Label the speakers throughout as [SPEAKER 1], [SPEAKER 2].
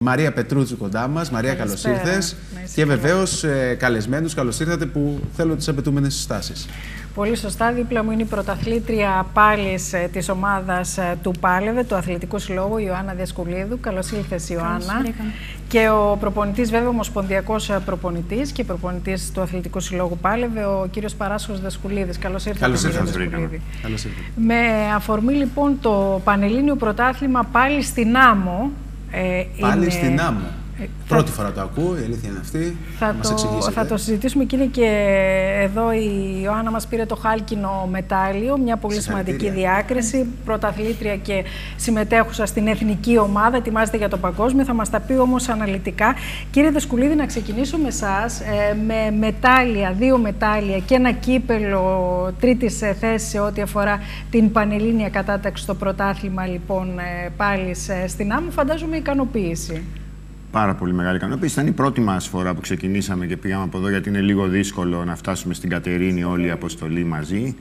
[SPEAKER 1] Μαρία Πετρούτσου κοντά μας. Μαρία, καλώς ήρθες. Και βεβαίως καλεσμένους, καλώς ήρθατε που θέλουν τις απαιτούμενες συστάσεις.
[SPEAKER 2] Πολύ σωστά. Δίπλα μου είναι η πρωταθλήτρια πάλης της ομάδας του Πάλευε, του Αθλητικού Συλλόγου, η Ιωάννα Διασκουλίδου. Καλώς ήρθες, Ιωάννα. Και ο προπονητής, βέβαια, ομοσπονδιακός προπονητής και προπονητής του Αθλητικού Συλλόγου Πάλευε, ο κύριος Παράσχος Δασκουλίδης. Καλώς ήρθατε, κύριε Δασκουλίδη. Με αφορμή λοιπόν το Πανελλήνιο Πρωτάθλημα πάλι στην Άμμο.
[SPEAKER 1] Πάλι στην Άμμο. Πρώτη φορά το ακούω, η αλήθεια είναι αυτή.
[SPEAKER 2] Θα το συζητήσουμε και είναι και εδώ η Ιωάννα μας πήρε το χάλκινο μετάλλιο, μια πολύ σημαντική διάκριση, πρωταθλήτρια και συμμετέχουσα στην εθνική ομάδα, ετοιμάζεται για το παγκόσμιο, θα μας τα πει όμως αναλυτικά. Κύριε Δασκουλίδη, να ξεκινήσω με εσάς, με μετάλλια, 2 μετάλλια και ένα κύπελο τρίτης θέσης σε ό,τι αφορά την πανελλήνια κατάταξη στο πρωτάθλημα, λοιπόν, πάλι στην Άμμο, φαντάζομαι ικανοποίηση.
[SPEAKER 3] Πάρα πολύ μεγάλη ικανοποίηση. Ήταν η πρώτη μας φορά που ξεκινήσαμε και πήγαμε από εδώ, γιατί είναι λίγο δύσκολο να φτάσουμε στην Κατερίνη όλη η αποστολή μαζί.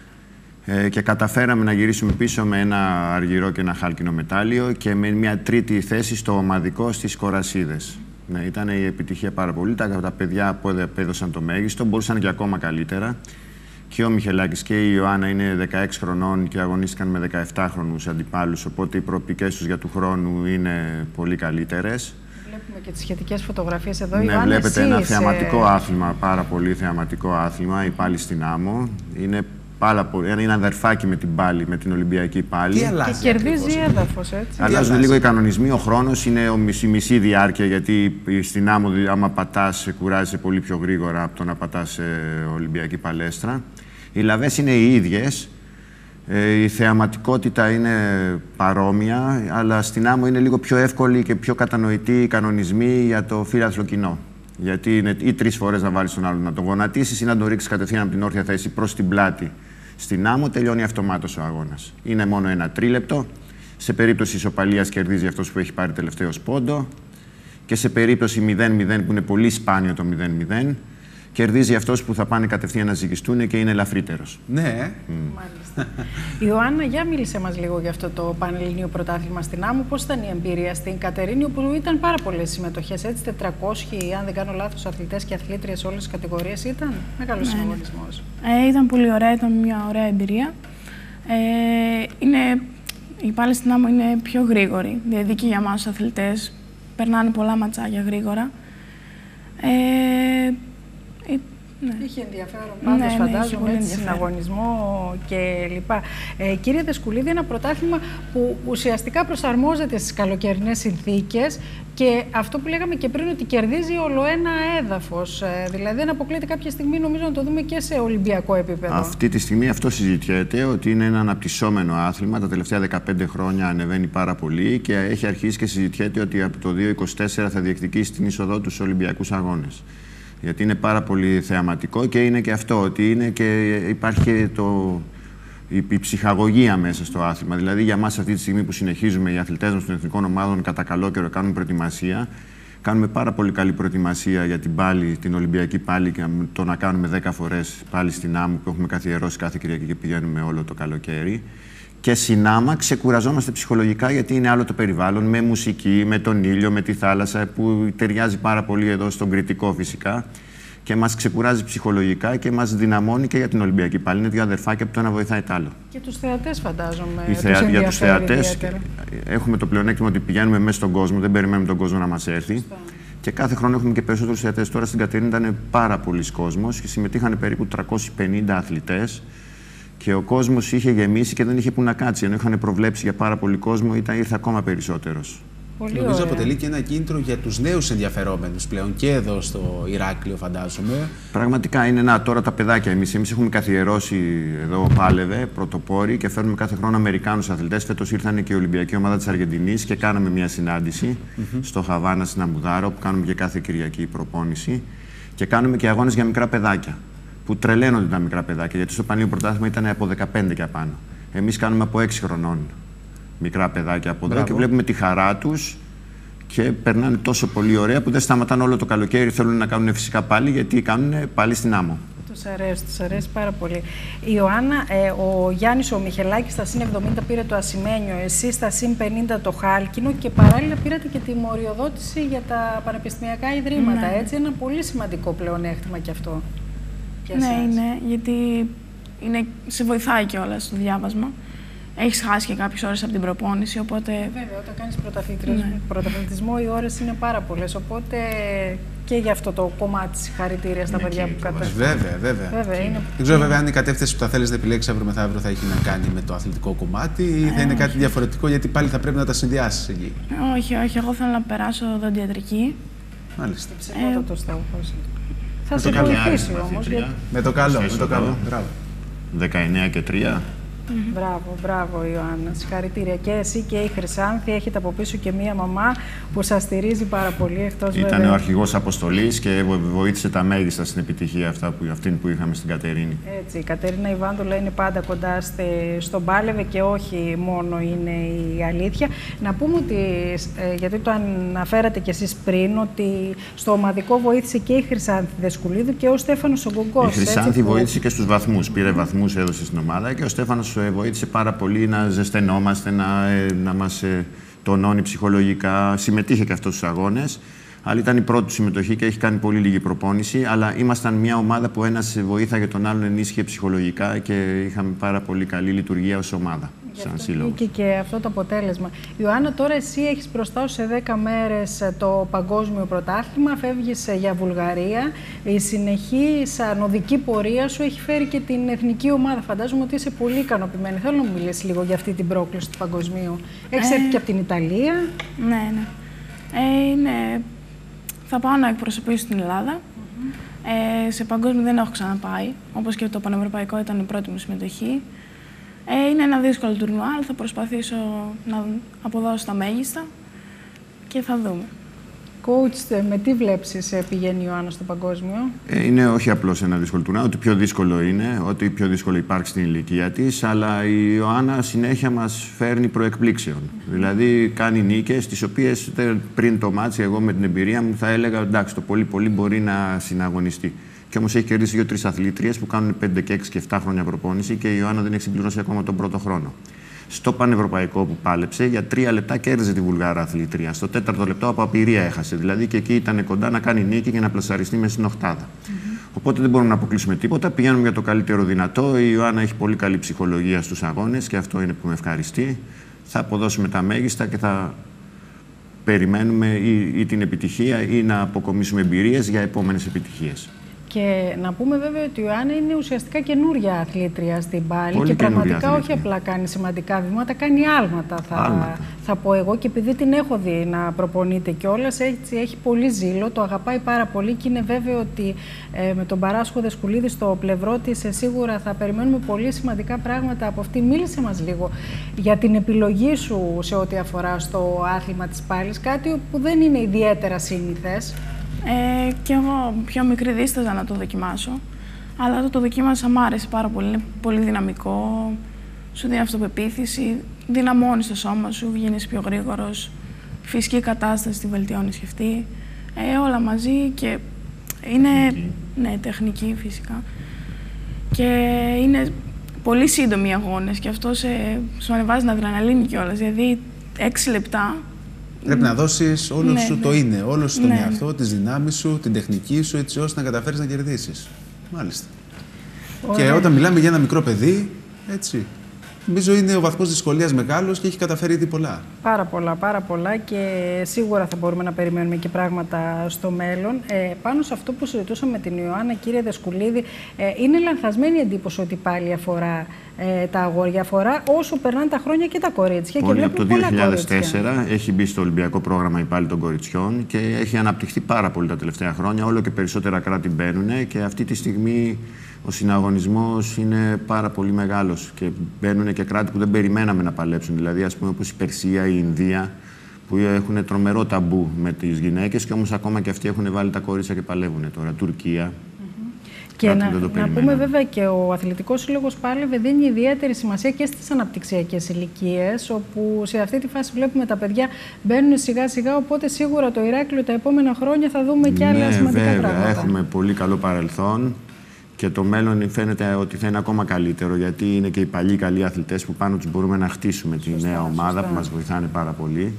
[SPEAKER 3] Και καταφέραμε να γυρίσουμε πίσω με ένα αργυρό και ένα χάλκινο μετάλλιο και με μια τρίτη θέση στο ομαδικό στις Κορασίδες. Ναι, ήταν η επιτυχία πάρα πολύ. Τα παιδιά που έδωσαν το μέγιστο μπορούσαν και ακόμα καλύτερα. Και ο Μιχελάκης και η Ιωάννα είναι 16 χρονών και αγωνίστηκαν με 17χρονους αντιπάλους, οπότε οι προοπτικές τους για του χρόνου είναι πολύ καλύτερες.
[SPEAKER 2] Βλέπουμε και τις σχετικές φωτογραφίες εδώ.
[SPEAKER 3] Ναι,
[SPEAKER 2] Ιωάννα,
[SPEAKER 3] βλέπετε ένα θεαματικό άθλημα, πάρα πολύ θεαματικό άθλημα, η πάλι στην Άμμο. Είναι αδερφάκι με την πάλι, με την Ολυμπιακή πάλι.
[SPEAKER 1] Τι αλλάζει,
[SPEAKER 2] και κερδίζει έδαφος, έτσι.
[SPEAKER 3] Αλλάζουν λίγο οι κανονισμοί, ο χρόνος είναι μισή διάρκεια, γιατί στην Άμμο, άμα πατάς, κουράζεσαι πολύ πιο γρήγορα από το να πατάς σε Ολυμπιακή παλέστρα. Οι λαβές είναι οι ίδιες. Η θεαματικότητα είναι παρόμοια, αλλά στην Άμμο είναι λίγο πιο εύκολοι και πιο κατανοητοί οι κανονισμοί για το φύλαθλο κοινό. Γιατί είναι ή 3 φορές να βάλεις τον άλλον να τον γονατίσεις ή να τον ρίξεις κατευθείαν από την όρθια θέση προς την πλάτη. Στην Άμμο τελειώνει αυτομάτως ο αγώνας. Είναι μόνο ένα τρίλεπτο. Σε περίπτωση ισοπαλίας κερδίζει αυτός που έχει πάρει τελευταίο πόντο. Και σε περίπτωση 0-0, που είναι πολύ σπάνιο το 0-0, κερδίζει αυτός που θα πάνε κατευθείαν να ζυγιστούν και είναι ελαφρύτερος.
[SPEAKER 1] Ναι.
[SPEAKER 2] Μάλιστα. Ιωάννα, για μίλησε μας λίγο για αυτό το Πανελλήνιο Πρωτάθλημα στην Άμμο. Πώς ήταν η εμπειρία στην Κατερίνη, όπου ήταν πάρα πολλές συμμετοχές, έτσι, 400, αν δεν κάνω λάθος, αθλητές και αθλήτριες σε όλες τις κατηγορίες. Ήταν μεγάλος συναγωνισμός.
[SPEAKER 4] Ήταν πολύ ωραία, ήταν μια ωραία εμπειρία. Η πάλι στην Άμμο είναι πιο γρήγορη, δηλαδή και για εμάς τους αθλητές περνάνε πολλά ματσάκια γρήγορα.
[SPEAKER 2] Ναι. Είχε ενδιαφέρον πάντως, φαντάζομαι, συναγωνισμό κλπ. Κύριε Δασκουλίδη, ένα πρωτάθλημα που ουσιαστικά προσαρμόζεται στις καλοκαιρινές συνθήκες και αυτό που λέγαμε και πριν, ότι κερδίζει ολοένα έδαφος. Δηλαδή δεν αποκλείεται κάποια στιγμή, νομίζω, να το δούμε και σε ολυμπιακό επίπεδο. Αυτή
[SPEAKER 3] τη στιγμή αυτό συζητιέται, ότι είναι ένα αναπτυσσόμενο άθλημα. Τα τελευταία 15 χρόνια ανεβαίνει πάρα πολύ και έχει αρχίσει και συζητιέται ότι από το 2024 θα διεκδικήσει την είσοδό του στους Ολυμπιακούς Αγώνες. Γιατί είναι πάρα πολύ θεαματικό και είναι και αυτό, ότι είναι και υπάρχει και η ψυχαγωγία μέσα στο άθλημα. Δηλαδή, για μας αυτή τη στιγμή που συνεχίζουμε, οι αθλητές μας των εθνικών ομάδων κατά καλό καιρό κάνουν προετοιμασία. Κάνουμε πάρα πολύ καλή προετοιμασία για την πάλι, την Ολυμπιακή πάλι, και το να κάνουμε 10 φορές πάλι στην Άμμο, που έχουμε καθιερώσει κάθε Κυριακή και πηγαίνουμε όλο το καλοκαίρι. Και στην Άμμο ξεκουραζόμαστε ψυχολογικά, γιατί είναι άλλο το περιβάλλον, με μουσική, με τον ήλιο, με τη θάλασσα, που ταιριάζει πάρα πολύ εδώ στον Κρητικό φυσικά. Και μας ξεκουράζει ψυχολογικά και μας δυναμώνει και για την Ολυμπιακή πάλι. Είναι 2 αδερφάκια που το ένα βοηθάει το άλλο.
[SPEAKER 2] Και τους θεατές, φαντάζομαι.
[SPEAKER 3] Για τους θεατές έχουμε το πλεονέκτημα ότι πηγαίνουμε μέσα στον κόσμο, δεν περιμένουμε τον κόσμο να μας έρθει. Και κάθε χρόνο έχουμε και περισσότερους θεατές. Τώρα στην Κατερίνη ήταν πάρα πολλοί κόσμος και συμμετείχαν περίπου 350 αθλητές. Και ο κόσμος είχε γεμίσει και δεν είχε που να κάτσει. Ενώ είχαν προβλέψει για πάρα πολύ κόσμο, ήρθε ακόμα περισσότερος.
[SPEAKER 1] Νομίζω αποτελεί και ένα κίνητρο για τους νέους ενδιαφερόμενους πλέον και εδώ στο Ηράκλειο, φαντάζομαι.
[SPEAKER 3] Πραγματικά είναι τώρα τα παιδάκια. Εμείς έχουμε καθιερώσει εδώ Πάλευε, πρωτοπόροι, και φέρνουμε κάθε χρόνο Αμερικάνους αθλητές. Φέτος ήρθαν και η Ολυμπιακή ομάδα της Αργεντινής και κάναμε μια συνάντηση στο Χαβάνα, στην Αμουδάρο, που κάνουμε και κάθε Κυριακή προπόνηση. Και κάνουμε και αγώνες για μικρά παιδάκια, που τρελαίνονται τα μικρά παιδάκια, γιατί στο Πανελλήνιο Πρωτάθλημα ήταν από 15 και απάνω. Εμείς κάνουμε από 6 χρονών. Μικρά παιδάκια από εδώ και βλέπουμε τη χαρά τους και περνάνε τόσο πολύ ωραία που δεν σταματάνε όλο το καλοκαίρι. Θέλουν να κάνουν φυσικά πάλι, γιατί κάνουν πάλι στην Άμμο.
[SPEAKER 2] Τους αρέσει πάρα πολύ. Η Ιωάννα, ο Γιάννης ο Μιχελάκης στα συν 70 πήρε το Ασημένιο, εσείς στα συν 50 το Χάλκινο και παράλληλα πήρατε και τη μοριοδότηση για τα πανεπιστημιακά ιδρύματα. Ναι. Έτσι, ένα πολύ σημαντικό πλεονέκτημα κι αυτό.
[SPEAKER 4] Ναι, είναι, γιατί σε βοηθάει κιόλας στο διάβασμα. Έχεις χάσει και κάποιες ώρες από την προπόνηση, οπότε...
[SPEAKER 2] Βέβαια, όταν κάνεις πρωταθλητισμό, οι ώρες είναι πάρα πολλές, οπότε και για αυτό το κομμάτι συγχαρητήρια στα παιδιά που καταφέρουν.
[SPEAKER 1] Βέβαια.
[SPEAKER 2] Είναι...
[SPEAKER 1] Δεν ξέρω βέβαια αν η κατεύθυνση που θα θέλεις να επιλέξεις αύριο μεθαύριο θα έχει να κάνει με το αθλητικό κομμάτι ή θα είναι κάτι διαφορετικό, γιατί πάλι θα πρέπει να τα συνδυάσεις εκεί.
[SPEAKER 4] Όχι, εγώ θέλω να περάσω οδοντιατρική.
[SPEAKER 1] Μάλιστα.
[SPEAKER 2] Ψηλότερο στόχος. Θα σε βοηθήσει όμως.
[SPEAKER 1] Με το καλό. Μπράβο.
[SPEAKER 3] 19 και 3.
[SPEAKER 2] Μπράβο Ιωάννα, συγχαρητήρια. Και εσύ και η Χρυσάνθη έχετε από πίσω και μία μαμά που σας στηρίζει πάρα πολύ.
[SPEAKER 3] Ήταν ο αρχηγός αποστολής και βοήθησε τα μέγιστα στην επιτυχία αυτή που είχαμε στην Κατερίνη.
[SPEAKER 2] Έτσι, η Κατερίνα Ιβάντουλα είναι πάντα κοντά στον Πάλευε και όχι μόνο είναι η αλήθεια. Να πούμε ότι, γιατί το αναφέρατε κι εσείς πριν, ότι στο ομαδικό βοήθησε και η Χρυσάνθη Δεσκουλίδου και ο Στέφανος ο Γκογκός.
[SPEAKER 3] Η Χρυσάνθη βοήθησε και στους βαθμούς. Πήρε βαθμούς, έδωσε στην ομάδα και ο Στέφανος βοήθησε πάρα πολύ να ζεσθενόμαστε, να μας τονώνει ψυχολογικά. Συμμετείχε και αυτός στους αγώνες, αλλά ήταν η πρώτη του συμμετοχή και έχει κάνει πολύ λίγη προπόνηση. Αλλά ήμασταν μια ομάδα που ένας βοήθαγε τον άλλον, ενίσχυε ψυχολογικά και είχαμε πάρα πολύ καλή λειτουργία ως ομάδα. Σαν σύλλογος.
[SPEAKER 2] Και αυτό το αποτέλεσμα. Ιωάννα, τώρα εσύ έχεις μπροστά σου σε 10 μέρες το παγκόσμιο πρωτάθλημα, φεύγεις για Βουλγαρία. Η συνεχής ανωδική πορεία σου έχει φέρει και την εθνική ομάδα. Φαντάζομαι ότι είσαι πολύ ικανοποιημένη. Θέλω να μου μιλήσεις λίγο για αυτή την πρόκληση του παγκοσμίου. Έχεις έρθει και από την Ιταλία.
[SPEAKER 4] Ναι. Θα πάω να εκπροσωπήσω την Ελλάδα. Σε παγκόσμιο δεν έχω ξαναπάει. Όπως και το πανευρωπαϊκό ήταν η πρώτη μου συμμετοχή. Είναι ένα δύσκολο τουρνουά, αλλά θα προσπαθήσω να αποδώσω τα μέγιστα και θα δούμε.
[SPEAKER 2] Coach, με τι βλέψεις πηγαίνει η Ιωάννα στο παγκόσμιο?
[SPEAKER 3] Είναι όχι απλώς ένα δύσκολο τουρνουά, ότι πιο δύσκολο είναι, ότι πιο δύσκολο υπάρχει στην ηλικία της, αλλά η Ιωάννα συνέχεια μας φέρνει προεκπλήξεων. Δηλαδή κάνει νίκες, τις οποίες πριν το μάτσι, εγώ με την εμπειρία μου θα έλεγα εντάξει, το πολύ μπορεί να συναγωνιστεί. Και όμως έχει κερδίσει 2-3 αθλήτριες που κάνουν 5 και 6 και 7 χρόνια προπόνηση και η Ιωάννα δεν έχει συμπληρώσει ακόμα τον πρώτο χρόνο. Στο πανευρωπαϊκό που πάλεψε, για 3 λεπτά κέρδιζε τη Βουλγάρα αθλήτρια. Στο 4ο λεπτό από απειρία έχασε. Δηλαδή και εκεί ήταν κοντά να κάνει νίκη και να πλασαριστεί μέσα στην οκτάδα. Οπότε δεν μπορούμε να αποκλείσουμε τίποτα. Πηγαίνουμε για το καλύτερο δυνατό. Η Ιωάννα έχει πολύ καλή ψυχολογία στους αγώνες και αυτό είναι που με ευχαριστεί. Θα αποδώσουμε τα μέγιστα και θα περιμένουμε ή την επιτυχία ή να αποκομίσουμε εμπειρίες για επόμενες επιτυχίες.
[SPEAKER 2] Και να πούμε βέβαια ότι η Ιωάννα είναι ουσιαστικά καινούρια αθλήτρια στην πάλη και πραγματικά όχι απλά κάνει σημαντικά βήματα, κάνει άλματα θα πω εγώ, και επειδή την έχω δει να προπονείται κιόλας, έτσι έχει πολύ ζήλο, το αγαπάει πάρα πολύ και είναι βέβαιο ότι με τον Παράσχο Δεσκουλίδη στο πλευρό της σίγουρα θα περιμένουμε πολύ σημαντικά πράγματα από αυτή. Μίλησε μας λίγο για την επιλογή σου σε ό,τι αφορά στο άθλημα της πάλης, κάτι που δεν είναι ιδιαίτερα σύνηθες.
[SPEAKER 4] Και εγώ πιο μικρή δίσταζα να το δοκιμάσω, αλλά όταν το δοκίμασα μ' άρεσε πάρα πολύ. Είναι πολύ δυναμικό, σου δίνει αυτοπεποίθηση, δυναμώνεις το σώμα σου, γίνεις πιο γρήγορος, φυσική κατάσταση τη βελτιώνεις και αυτή, όλα μαζί και είναι ναι, τεχνική φυσικά. Και είναι πολύ σύντομοι οι αγώνες και αυτό σου ανεβάζει την αδρεναλίνη κιόλας, δηλαδή 6 λεπτά.
[SPEAKER 1] Πρέπει να δώσεις όλο σου το είναι, όλο σου τον εαυτό, τις δυνάμεις σου, την τεχνική σου, έτσι ώστε να καταφέρεις να κερδίσεις. Μάλιστα. Και όταν μιλάμε για ένα μικρό παιδί, έτσι, νομίζω είναι ο βαθμός δυσκολίας μεγάλος και έχει καταφέρει ήδη πολλά.
[SPEAKER 2] Πάρα πολλά και σίγουρα θα μπορούμε να περιμένουμε και πράγματα στο μέλλον. Πάνω σε αυτό που συζητούσαμε με την Ιωάννα, κύριε Δεσκουλίδη, είναι λανθασμένη εντύπωση ότι πάλι αφορά τα αγόρια, αφορά όσο περνάνε τα χρόνια και τα κορίτσια.
[SPEAKER 3] Πολύ,
[SPEAKER 2] και
[SPEAKER 3] από το 2004 έχει μπει στο Ολυμπιακό πρόγραμμα η πάλη των κοριτσιών και έχει αναπτυχθεί πάρα πολύ τα τελευταία χρόνια. Όλο και περισσότερα κράτη μπαίνουν και αυτή τη στιγμή ο συναγωνισμός είναι πάρα πολύ μεγάλος και μπαίνουν και κράτη που δεν περιμέναμε να παλέψουν. Δηλαδή, ας πούμε, όπως η Περσία, η Ινδία, που έχουν τρομερό ταμπού με τις γυναίκες και όμως ακόμα και αυτοί έχουν βάλει τα κορίτσια και παλεύουν τώρα. Τουρκία.
[SPEAKER 2] Και να πούμε βέβαια και ο Αθλητικός Σύλλογος Πάλευε δίνει ιδιαίτερη σημασία και στις αναπτυξιακές ηλικίες, όπου σε αυτή τη φάση βλέπουμε τα παιδιά μπαίνουν σιγά σιγά, οπότε σίγουρα το Ηράκλειο τα επόμενα χρόνια θα δούμε και άλλα σημαντικά πράγματα.
[SPEAKER 3] Έχουμε πολύ καλό παρελθόν Και το μέλλον φαίνεται ότι θα είναι ακόμα καλύτερο, γιατί είναι και οι παλιοί καλοί αθλητές που πάνω τους μπορούμε να χτίσουμε τη νέα ομάδα που μας βοηθάνε πάρα πολύ.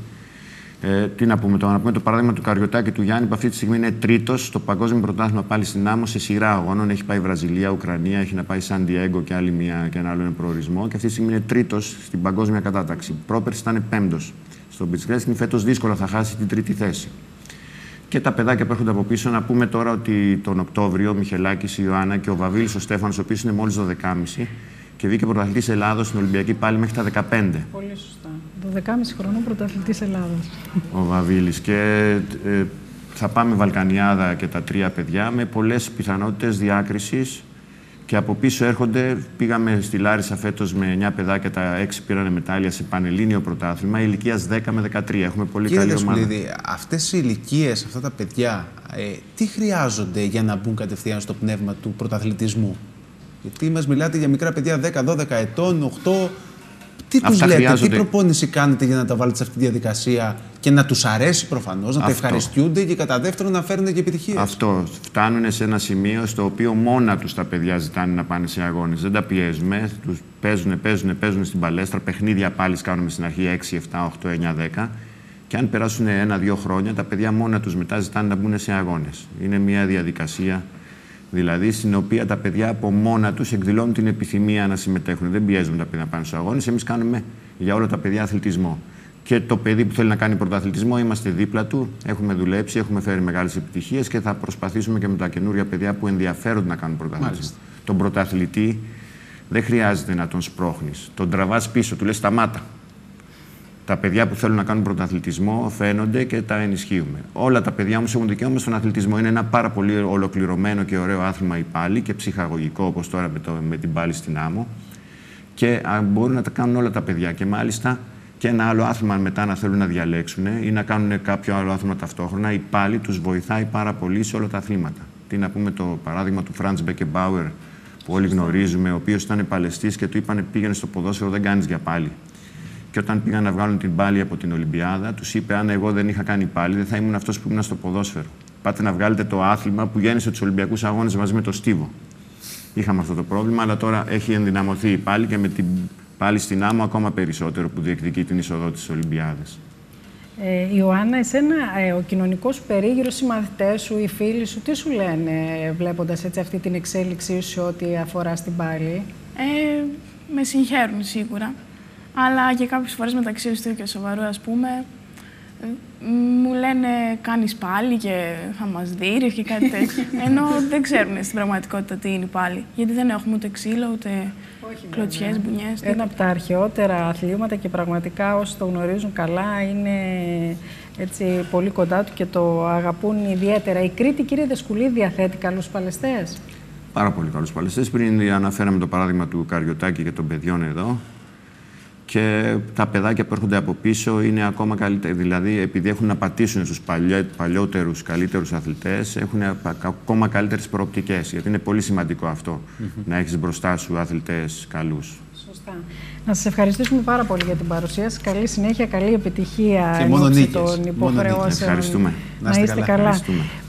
[SPEAKER 3] Τι να πούμε τώρα, να πούμε το παράδειγμα του Καριωτάκη του Γιάννη, που αυτή τη στιγμή είναι τρίτος στο παγκόσμιο πρωτάθλημα πάλι στην άμμο σε σειρά αγώνων. Έχει πάει Βραζιλία, Ουκρανία, έχει να πάει Σαν Διέγκο και ένα άλλο προορισμό. Και αυτή τη στιγμή είναι τρίτος στην παγκόσμια κατάταξη. Πρόπερση ήταν πέμπτος στο beach wrestling, φέτος δύσκολα θα χάσει την τρίτη θέση. Και τα παιδάκια που έρχονται από πίσω, να πούμε τώρα ότι τον Οκτώβριο ο Μιχελάκης, η Ιωάννα και ο Βαβίλης ο Στέφανος, ο οποίος είναι μόλις 12,5 και βγήκε πρωταθλητής Ελλάδος στην Ολυμπιακή πάλι μέχρι τα 15.
[SPEAKER 2] Πολύ σωστά. 12,5 χρονών πρωταθλητής Ελλάδος.
[SPEAKER 3] Ο Βαβίλης. Και θα πάμε Βαλκανιάδα και τα 3 παιδιά με πολλές πιθανότητες διάκρισης. Και από πίσω έρχονται, πήγαμε στη Λάρισα φέτος με 9 παιδάκια, τα 6 πήρανε μετάλλια σε πανελλήνιο πρωτάθλημα, ηλικίας 10 με 13. Έχουμε πολύ καλή ομάδα. Κύριε
[SPEAKER 1] Δασκουλίδη, αυτές οι ηλικίες, αυτά τα παιδιά, τι χρειάζονται για να μπουν κατευθείαν στο πνεύμα του πρωταθλητισμού? Γιατί μας μιλάτε για μικρά παιδιά 10, 12 ετών, 8. Τι τους λέτε, χρειάζονται... τι προπόνηση κάνετε για να τα βάλετε σε αυτή τη διαδικασία και να τους αρέσει προφανώς, να τα ευχαριστούνται και κατά δεύτερον να φέρνουν και επιτυχίες?
[SPEAKER 3] Αυτό. Φτάνουν σε ένα σημείο στο οποίο μόνα τους τα παιδιά ζητάνε να πάνε σε αγώνες. Δεν τα πιέζουμε. Τους παίζουν στην παλέστρα. Παιχνίδια πάλι κάνουμε στην αρχή 6, 7, 8, 9, 10. Και αν περάσουν 1-2 χρόνια, τα παιδιά μόνα τους μετά ζητάνε να μπουν σε αγώνες. Είναι μια διαδικασία. Δηλαδή, στην οποία τα παιδιά από μόνα τους εκδηλώνουν την επιθυμία να συμμετέχουν. Δεν πιέζουμε τα παιδιά να πάνε στους αγώνες. Εμείς κάνουμε για όλα τα παιδιά αθλητισμό. Και το παιδί που θέλει να κάνει πρωταθλητισμό, είμαστε δίπλα του. Έχουμε δουλέψει, έχουμε φέρει μεγάλες επιτυχίες και θα προσπαθήσουμε και με τα καινούργια παιδιά που ενδιαφέρονται να κάνουν πρωταθλητισμό. Μάλιστα. Τον πρωταθλητή δεν χρειάζεται να τον σπρώχνεις. Τον τραβάς πίσω, του λες σταμάτα. Τα παιδιά που θέλουν να κάνουν πρωταθλητισμό φαίνονται και τα ενισχύουμε. Όλα τα παιδιά όμως έχουν δικαίωμα στον αθλητισμό. Είναι ένα πάρα πολύ ολοκληρωμένο και ωραίο άθλημα η πάλι και ψυχαγωγικό, όπως τώρα με την πάλι στην άμμο. Και μπορούν να τα κάνουν όλα τα παιδιά. Και μάλιστα και ένα άλλο άθλημα μετά να θέλουν να διαλέξουν ή να κάνουν κάποιο άλλο άθλημα ταυτόχρονα, η πάλι τους βοηθάει πάρα πολύ σε όλα τα αθλήματα. Τι να πούμε το παράδειγμα του Franz Beckenbauer που όλοι γνωρίζουμε, ο οποίος ήταν παλαιστής και του είπανε πήγαινε στο ποδόσφαιρο, δεν κάνεις για πάλι. Και όταν πήγαν να βγάλουν την πάλι από την Ολυμπιάδα, τους είπε: αν εγώ δεν είχα κάνει πάλι, δεν θα ήμουν αυτός που ήμουν στο ποδόσφαιρο. Πάτε να βγάλετε το άθλημα που γέννησε τους Ολυμπιακούς Αγώνες μαζί με τον Στίβο. Είχαμε αυτό το πρόβλημα, αλλά τώρα έχει ενδυναμωθεί η πάλι και με την πάλι στην άμμο ακόμα περισσότερο που διεκδικεί την είσοδο της Ολυμπιάδας.
[SPEAKER 2] Ιωάννα, εσένα ο κοινωνικός περίγυρος, οι μαθητές σου, οι φίλοι σου, τι σου λένε βλέποντας έτσι αυτή την εξέλιξή σου ό,τι αφορά στην πάλι?
[SPEAKER 4] Με συγχαίρουν σίγουρα. Αλλά και κάποιες φορές μεταξύ αστείου και σοβαρού, ας πούμε, μου λένε κάνεις πάλι και θα μας δείρεις και κάτι τέτοιο. Ενώ δεν ξέρουν στην πραγματικότητα τι είναι πάλι. Γιατί δεν έχουμε ούτε ξύλο, ούτε κλωτσιές, μπουνιές.
[SPEAKER 2] Ένα από τα αρχαιότερα αθλήματα και πραγματικά όσοι το γνωρίζουν καλά είναι έτσι πολύ κοντά του και το αγαπούν ιδιαίτερα. Η Κρήτη, κύριε Δασκουλίδη, διαθέτει καλούς παλαιστές?
[SPEAKER 3] Πάρα πολύ καλούς παλαιστές. Πριν αναφέραμε το παράδειγμα του Καριωτάκη και των παιδιών εδώ. Και τα παιδάκια που έρχονται από πίσω είναι ακόμα καλύτερα. Δηλαδή, επειδή έχουν να πατήσουν στους παλιότερους, καλύτερους αθλητές, έχουν ακόμα καλύτερες προοπτικές. Γιατί είναι πολύ σημαντικό αυτό, να έχεις μπροστά σου αθλητές καλούς.
[SPEAKER 2] Σωστά. Να σας ευχαριστήσουμε πάρα πολύ για την παρουσία σας. Καλή συνέχεια, καλή επιτυχία
[SPEAKER 1] και μόνο νίκες.
[SPEAKER 2] Των υποχρεώσεων.
[SPEAKER 3] Ευχαριστούμε.
[SPEAKER 2] Να είστε καλά.